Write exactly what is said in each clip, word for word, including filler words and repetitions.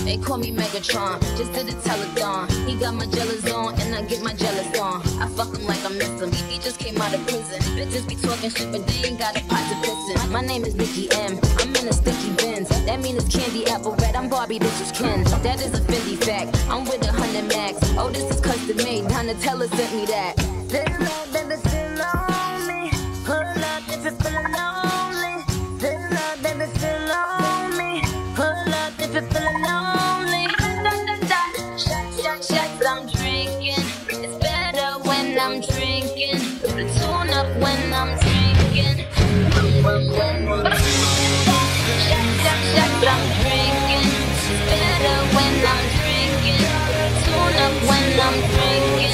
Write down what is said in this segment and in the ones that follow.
They call me Megatron, just did a telethon. He got my jealous on, and I get my jealous on. I fuck him like I miss him, he just came out of prison. Bitches be talking shit, but they ain't got a pot to piss in. My name is Nikki M, I'm in a sticky Benz. That mean it's candy apple red, I'm Barbie, this is Ken. That is a Fendi fact, I'm with a hundred max. Oh, this is custom made, Donatella sent me that. This love, baby, still on me. Pull up if you're feeling lonely. This love, baby, still on me. Pull up if you're feeling lonely. Shots, shots, shots, I'm drinking. It's better when I'm drinking. The tune up when I'm drinking. Shots, shots, shots, I'm drinking. It's better when I'm drinking. The tune up when I'm drinking.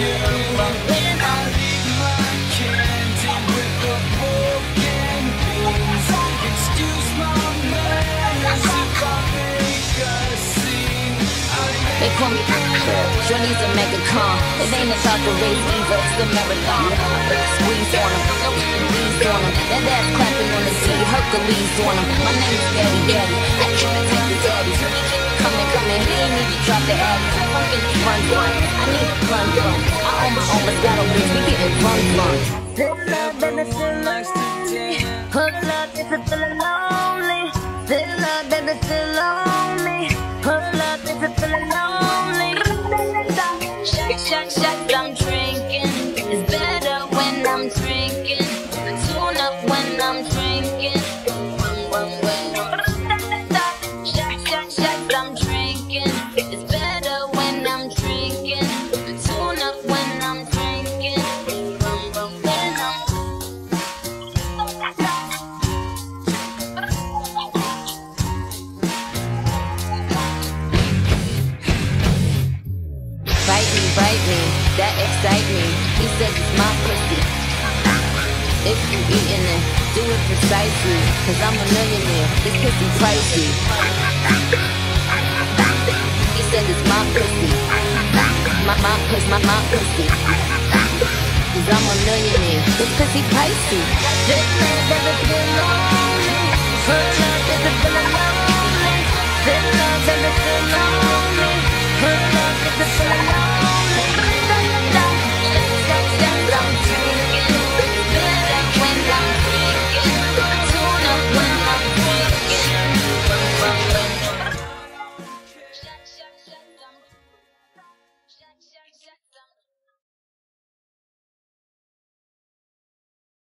They call me Johnny's a Megatron. It ain't about the race either, it's the marathon. I put the squeeze on him, no squeeze on him. That ass clapping on the Z, Hercules on him. My name is Daddy Daddy, I keep it take the daddy. He keep coming, coming, he ain't need to drop the addy. I'm finna run, run, I need to run, run. I own my own Moscato bitch, we getting run, run. This love, baby, still on me. Pull up if you're feeling lonely. This love, baby, still on me. Pull up if you're feeling lonely. Shot, shot, shots, I'm drinking. It's better when I'm drinking. The tune up when I'm drinking. Shot, shot, shots, I'm drinking. It's better when I'm drinking. The tune up when I'm drinking. Bite me, bite me, that excite me. He says it's my pussy. If you eatin' it, do it precisely. Cause I'm a millionaire, this pussy pricey. He said it's my pussy. My, my, cause my, my pussy. Cause I'm a millionaire, this pussy pricey. This love, baby, still lonely. Pull up if you're feeling lonely. This love, baby, still lonely.